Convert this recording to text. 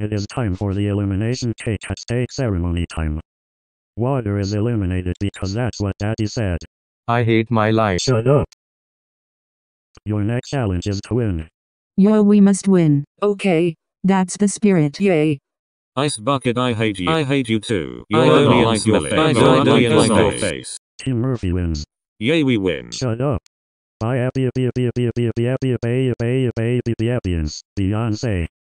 It is time for the illumination cake at stake ceremony time. Water is illuminated because that's what Daddy said. I hate my life. Shut up. Your next challenge is to win. Yo, we must win. Okay. That's the spirit. Yay. Ice Bucket, I hate you. I hate you too. I You're don't only like your smelly. face. I don't I like don't your like face. Team Murphy wins. Yay, we win. Shut up. Bye, Beyonce.